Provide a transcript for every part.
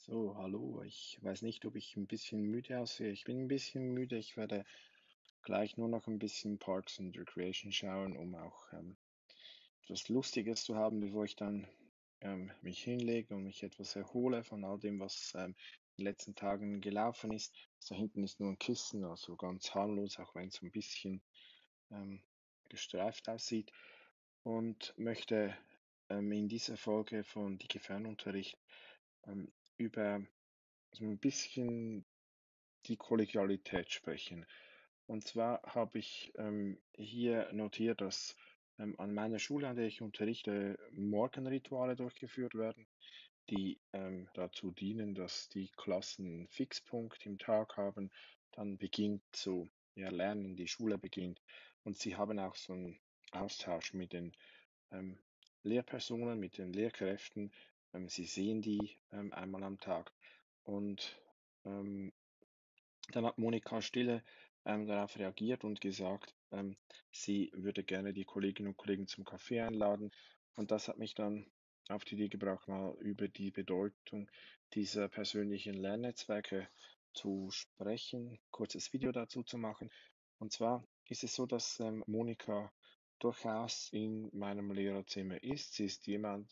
So, hallo. Ich weiß nicht, ob ich ein bisschen müde aussehe. Ich bin ein bisschen müde. Ich werde gleich nur noch ein bisschen Parks and Recreation schauen, um auch etwas Lustiges zu haben, bevor ich dann mich hinlege und mich etwas erhole von all dem, was in den letzten Tagen gelaufen ist. Da hinten ist nur ein Kissen, also ganz harmlos, auch wenn es so ein bisschen ähm, gestreift aussieht. Und möchte in dieser Folge von Digi Fernunterricht über so ein bisschen die Kollegialität sprechen. Und zwar habe ich hier notiert, dass an meiner Schule, an der ich unterrichte, Morgenrituale durchgeführt werden, die dazu dienen, dass die Klassen einen Fixpunkt im Tag haben. Dann beginnt so, ja, Lernen, die Schule beginnt. Und sie haben auch so einen Austausch mit den ähm, Lehrpersonen, mit den Lehrkräften. Sie sehen die einmal am Tag. Und ähm, dann hat Monika Stille darauf reagiert und gesagt, sie würde gerne die Kolleginnen und Kollegen zum Kaffee einladen. Und das hat mich dann auf die Idee gebracht, mal über die Bedeutung dieser persönlichen Lernnetzwerke zu sprechen, kurzes Video dazu zu machen. Und zwar ist es so, dass Monika durchaus in meinem Lehrerzimmer ist. Sie ist jemand,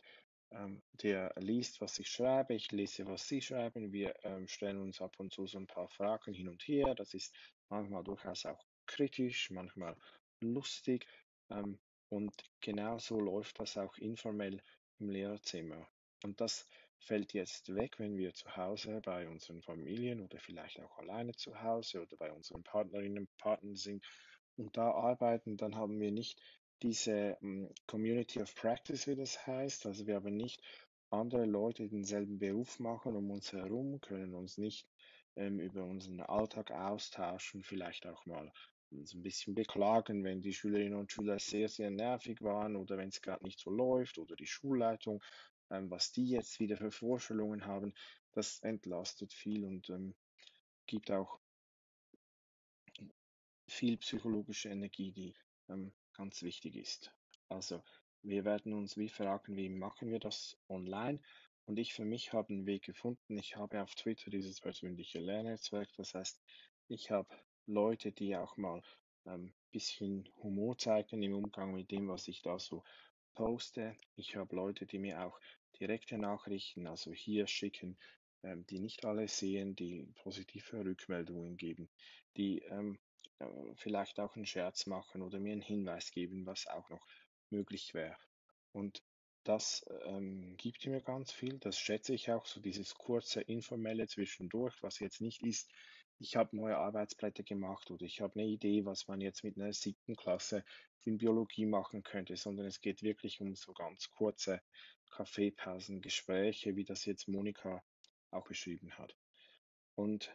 der liest, was ich schreibe, ich lese, was Sie schreiben. Wir stellen uns ab und zu so ein paar Fragen hin und her. Das ist manchmal durchaus auch kritisch, manchmal lustig. Ähm, und genau so läuft das auch informell im Lehrerzimmer. Und das fällt jetzt weg, wenn wir zu Hause bei unseren Familien oder vielleicht auch alleine zu Hause oder bei unseren Partnerinnen und Partnern sind und da arbeiten, dann haben wir nicht diese Community of Practice, wie das heißt. Also wir haben nicht andere Leute, die denselben Beruf machen um uns herum, können uns nicht über unseren Alltag austauschen, vielleicht auch mal uns ein bisschen beklagen, wenn die Schülerinnen und Schüler sehr, sehr nervig waren oder wenn es gerade nicht so läuft oder die Schulleitung, was die jetzt wieder für Vorstellungen haben. Das entlastet viel und gibt auch viel psychologische Energie, die ganz wichtig ist. Also wir werden uns wie fragen, wie machen wir das online? Und ich für mich habe einen Weg gefunden. Ich habe auf Twitter dieses persönliche Lernnetzwerk. Das heißt, ich habe Leute, die auch mal ein bisschen Humor zeigen im Umgang mit dem, was ich da so poste. Ich habe Leute, die mir auch direkte Nachrichten, also hier schicken, die nicht alle sehen, die positive Rückmeldungen geben, die vielleicht auch einen Scherz machen oder mir einen Hinweis geben, was auch noch möglich wäre. Und das gibt mir ganz viel. Das schätze ich auch, so dieses kurze, informelle Zwischendurch, was jetzt nicht ist, ich habe neue Arbeitsblätter gemacht oder ich habe eine Idee, was man jetzt mit einer 7. Klasse in Biologie machen könnte, sondern es geht wirklich um so ganz kurze Kaffeepausen, Gespräche, wie das jetzt Monika auch beschrieben hat. Und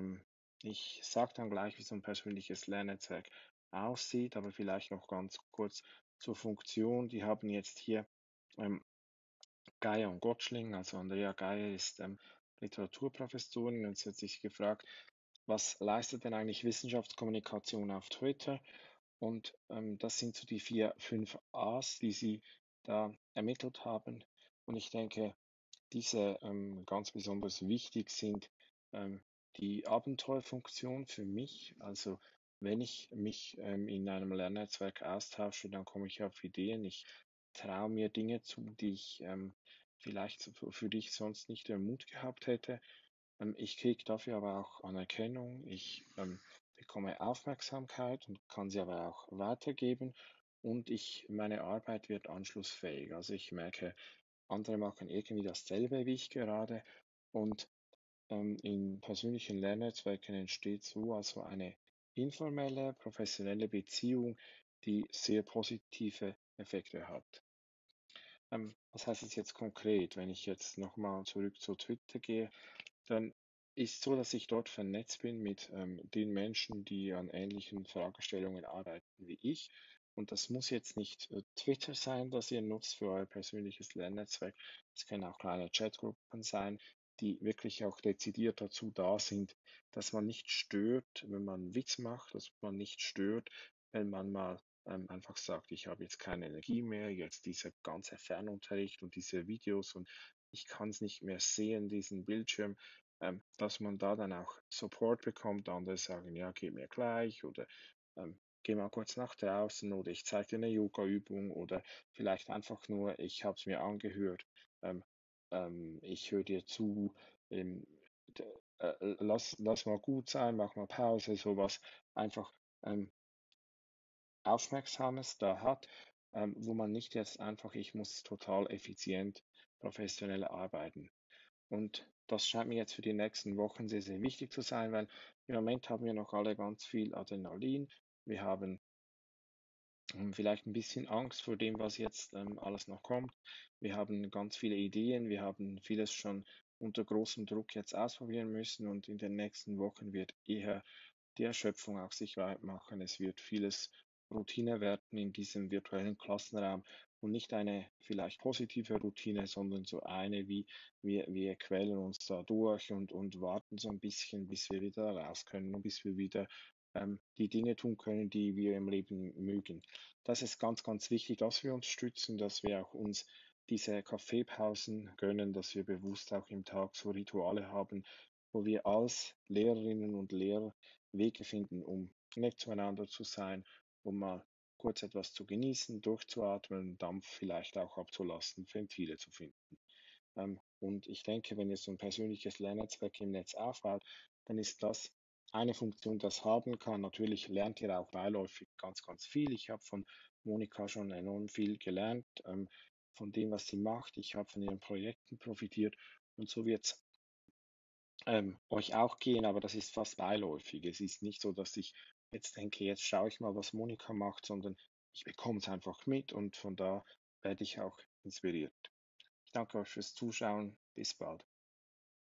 ich sage dann gleich, wie so ein persönliches Lernnetzwerk aussieht, aber vielleicht noch ganz kurz zur Funktion. Die haben jetzt hier ähm, Geier und Gottschling, also Andrea Geier ist Literaturprofessorin und sie hat sich gefragt, was leistet denn eigentlich Wissenschaftskommunikation auf Twitter? Und das sind so die 4, 5 A's, die sie da ermittelt haben. Und ich denke, diese ganz besonders wichtig sind ähm, die Abenteuerfunktion für mich. Also wenn ich mich in einem Lernnetzwerk austausche, dann komme ich auf Ideen. Ich traue mir Dinge zu, die ich vielleicht für dich sonst nicht den Mut gehabt hätte. Ich kriege dafür aber auch Anerkennung. Ich bekomme Aufmerksamkeit und kann sie aber auch weitergeben. Und meine Arbeit wird anschlussfähig. Also ich merke, andere machen irgendwie dasselbe wie ich gerade. Und in persönlichen Lernnetzwerken entsteht so also eine informelle, professionelle Beziehung, die sehr positive Effekte hat. Was heißt es jetzt konkret? Wenn ich jetzt nochmal zurück zu Twitter gehe, dann ist so, dass ich dort vernetzt bin mit den Menschen, die an ähnlichen Fragestellungen arbeiten wie ich. Und das muss jetzt nicht Twitter sein, das ihr nutzt für euer persönliches Lernnetzwerk. Es können auch kleine Chatgruppen sein, die wirklich auch dezidiert dazu da sind, dass man nicht stört, wenn man einen Witz macht, dass man nicht stört, wenn man mal einfach sagt, ich habe jetzt keine Energie mehr, jetzt dieser ganze Fernunterricht und diese Videos und ich kann es nicht mehr sehen, diesen Bildschirm, dass man da dann auch Support bekommt. Andere sagen, ja, gib mir gleich oder geh mal kurz nach draußen oder ich zeige dir eine Yoga-Übung oder vielleicht einfach nur, ich habe es mir angehört, ähm, ich höre dir zu, ähm, d- lass mal gut sein, mach mal Pause, sowas einfach ähm, Aufmerksames da hat, wo man nicht jetzt einfach, ich muss total effizient, professionell arbeiten. Und das scheint mir jetzt für die nächsten Wochen sehr, sehr wichtig zu sein, weil im Moment haben wir noch alle ganz viel Adrenalin. Wir haben vielleicht ein bisschen Angst vor dem, was jetzt alles noch kommt. Wir haben ganz viele Ideen, wir haben vieles schon unter großem Druck jetzt ausprobieren müssen und in den nächsten Wochen wird eher die Erschöpfung auch sich weit machen. Es wird vieles Routine werden in diesem virtuellen Klassenraum und nicht eine vielleicht positive Routine, sondern so eine wie wir quälen uns da durch und warten so ein bisschen, bis wir wieder raus können und bis wir wieder die Dinge tun können, die wir im Leben mögen. Das ist ganz, ganz wichtig, dass wir uns stützen, dass wir auch uns diese Kaffeepausen gönnen, dass wir bewusst auch im Tag so Rituale haben, wo wir als Lehrerinnen und Lehrer Wege finden, um nett zueinander zu sein, um mal kurz etwas zu genießen, durchzuatmen, Dampf vielleicht auch abzulassen, Ventile zu finden. Und ich denke, wenn ihr so ein persönliches Lernnetzwerk im Netz aufbaut, dann ist das eine Funktion, das haben kann. Natürlich lernt ihr auch beiläufig ganz, ganz viel. Ich habe von Monika schon enorm viel gelernt, von dem, was sie macht. Ich habe von ihren Projekten profitiert und so wird es euch auch gehen, aber das ist fast beiläufig. Es ist nicht so, dass ich jetzt denke, jetzt schaue ich mal, was Monika macht, sondern ich bekomme es einfach mit und von da werde ich auch inspiriert. Ich danke euch fürs Zuschauen. Bis bald.